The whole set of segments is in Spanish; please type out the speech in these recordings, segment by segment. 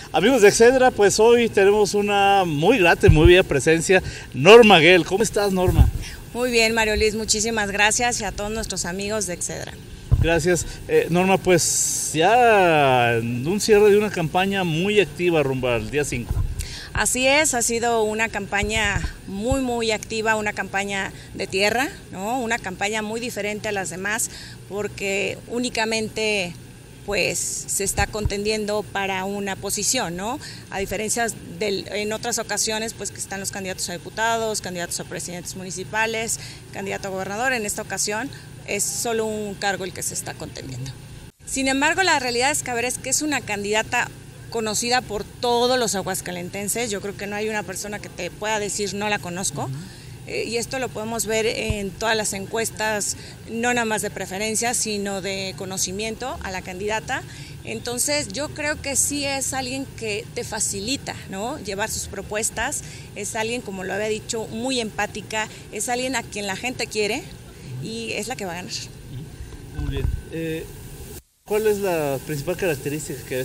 Amigos de Excedra, pues hoy tenemos una muy grata y muy bella presencia, Norma Guel. ¿Cómo estás, Norma? Muy bien, Mario Luis, muchísimas gracias y a todos nuestros amigos de Excedra. Gracias. Norma, pues ya en un cierre de una campaña muy activa rumbo al día 5. Así es, ha sido una campaña muy activa, una campaña de tierra, ¿no? Una campaña muy diferente a las demás porque únicamente pues se está contendiendo para una posición, ¿no? A diferencia en otras ocasiones, pues que están los candidatos a diputados, candidatos a presidentes municipales, candidato a gobernador. En esta ocasión es solo un cargo el que se está contendiendo. Sin embargo, la realidad es que es una candidata conocida por todos los aguascalentenses. Yo creo que no hay una persona que te pueda decir no la conozco. Y esto lo podemos ver en todas las encuestas, no nada más de preferencia, sino de conocimiento a la candidata. Entonces yo creo que sí es alguien que te facilita, ¿no?, llevar sus propuestas, es alguien, como lo había dicho, muy empática, es alguien a quien la gente quiere y es la que va a ganar. Muy bien. ¿Cuál es la principal característica que ves?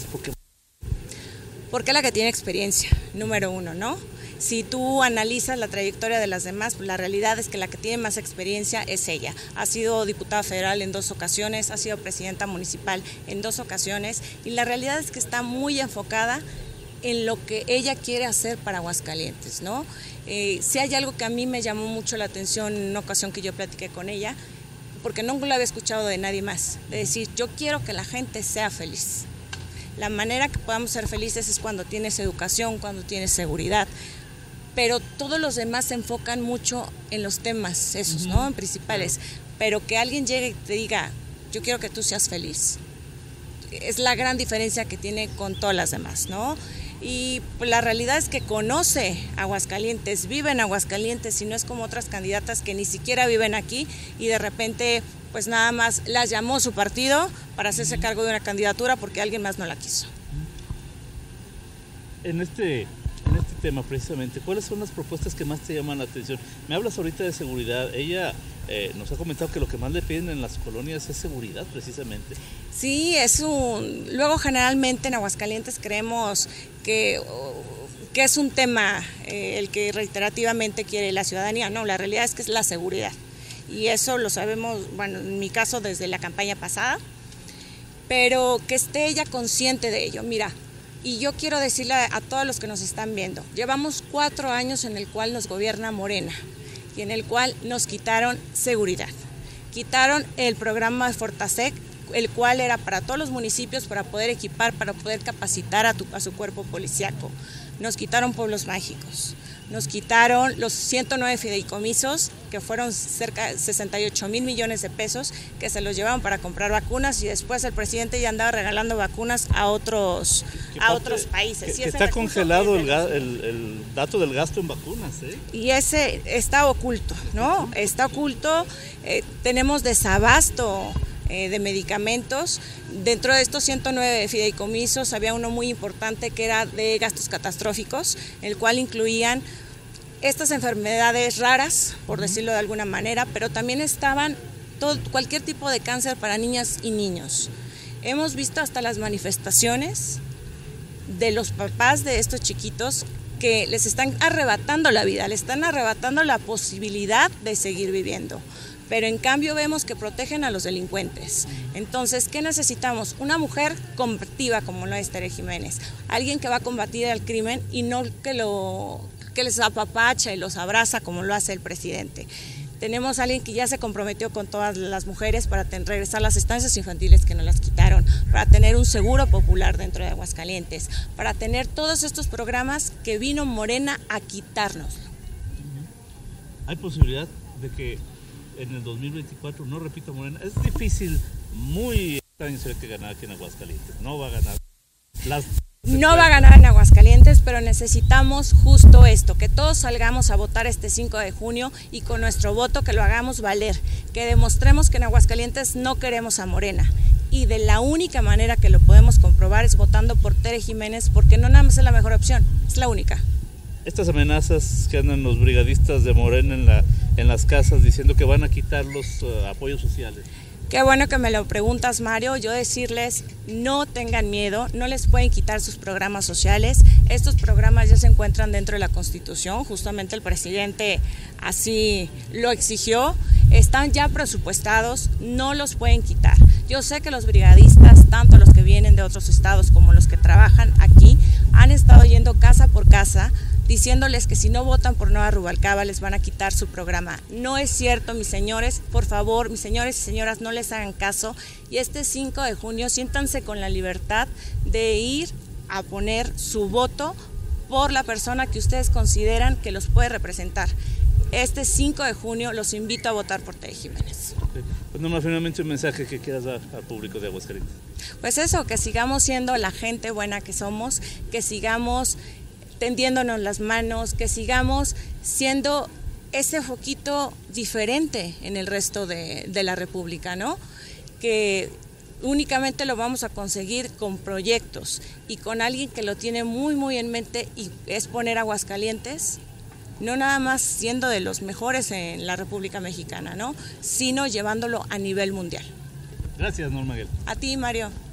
Porque es la que tiene experiencia, número uno, ¿no? Si tú analizas la trayectoria de las demás, pues la realidad es que la que tiene más experiencia es ella. Ha sido diputada federal en 2 ocasiones, ha sido presidenta municipal en 2 ocasiones y la realidad es que está muy enfocada en lo que ella quiere hacer para Aguascalientes, ¿no? Si hay algo que a mí me llamó mucho la atención en una ocasión que yo platiqué con ella, porque no lo había escuchado de nadie más, de decir, yo quiero que la gente sea feliz. La manera que podamos ser felices es cuando tienes educación, cuando tienes seguridad, pero todos los demás se enfocan mucho en los temas esos, ¿no?, en principales, pero que alguien llegue y te diga, yo quiero que tú seas feliz, es la gran diferencia que tiene con todas las demás, ¿no? Y pues, la realidad es que conoce Aguascalientes, vive en Aguascalientes y no es como otras candidatas que ni siquiera viven aquí y de repente pues nada más las llamó su partido para hacerse cargo de una candidatura porque alguien más no la quiso. En este tema precisamente, ¿cuáles son las propuestas que más te llaman la atención? Me hablas ahorita de seguridad, ella nos ha comentado que lo que más le piden en las colonias es seguridad precisamente. Sí, luego generalmente en Aguascalientes creemos que es un tema el que reiterativamente quiere la ciudadanía. No, la realidad es que es la seguridad y eso lo sabemos, bueno, en mi caso desde la campaña pasada, pero que esté ella consciente de ello. Mira, y yo quiero decirle a todos los que nos están viendo, llevamos 4 años en el cual nos gobierna Morena y en el cual nos quitaron seguridad. Quitaron el programa de Fortasec, el cual era para todos los municipios para poder equipar, para poder capacitar a su cuerpo policíaco. Nos quitaron pueblos mágicos, nos quitaron los 109 fideicomisos, que fueron cerca de 68,000 millones de pesos, que se los llevaban para comprar vacunas y después el presidente ya andaba regalando vacunas a otros países. Que está congelado el dato del gasto en vacunas, ¿eh? Y ese está oculto, ¿no? Está oculto, tenemos desabasto de medicamentos. Dentro de estos 109 fideicomisos había uno muy importante que era de gastos catastróficos, el cual incluían estas enfermedades raras, por decirlo de alguna manera, pero también estaban cualquier tipo de cáncer para niñas y niños. Hemos visto hasta las manifestaciones de los papás de estos chiquitos que les están arrebatando la vida, les están arrebatando la posibilidad de seguir viviendo. Pero en cambio vemos que protegen a los delincuentes. Entonces, ¿qué necesitamos? Una mujer combativa como lo es Tere Jiménez, alguien que va a combatir el crimen y no que les apapacha y los abraza como lo hace el presidente. Tenemos a alguien que ya se comprometió con todas las mujeres para regresar las estancias infantiles que nos las quitaron, para tener un seguro popular dentro de Aguascalientes, para tener todos estos programas que vino Morena a quitarnos. ¿Hay posibilidad de que en el 2024 no repita Morena? Es difícil, muy extraño ser que ganar aquí en Aguascalientes. No va a ganar. No va a ganar en Aguascalientes, pero necesitamos justo esto, que todos salgamos a votar este 5 de junio y con nuestro voto que lo hagamos valer, que demostremos que en Aguascalientes no queremos a Morena. Y de la única manera que lo podemos comprobar es votando por Tere Jiménez, porque no nada más es la mejor opción, es la única. Estas amenazas que andan los brigadistas de Morena en las casas diciendo que van a quitar los apoyos sociales. Qué bueno que me lo preguntas, Mario. Yo decirles, no tengan miedo, no les pueden quitar sus programas sociales. Estos programas ya se encuentran dentro de la Constitución, justamente el presidente así lo exigió. Están ya presupuestados, no los pueden quitar. Yo sé que los brigadistas, tanto los que vienen de otros estados como los que trabajan aquí, han estado yendo casa por casa diciéndoles que si no votan por Nueva Rubalcaba les van a quitar su programa. No es cierto, mis señores, por favor, mis señores y señoras, no les hagan caso. Y este 5 de junio siéntanse con la libertad de ir a poner su voto por la persona que ustedes consideran que los puede representar. Este 5 de junio los invito a votar por Tere Jiménez. Pues Norma, finalmente un mensaje que quieras dar al público de Aguascalientes. Pues eso, que sigamos siendo la gente buena que somos, que sigamos tendiéndonos las manos, que sigamos siendo ese foquito diferente en el resto de la República, ¿no? Que únicamente lo vamos a conseguir con proyectos y con alguien que lo tiene muy, muy en mente, y es poner Aguascalientes, no nada más siendo de los mejores en la República Mexicana, ¿no? Sino llevándolo a nivel mundial. Gracias, Norma Guel. A ti, Mario.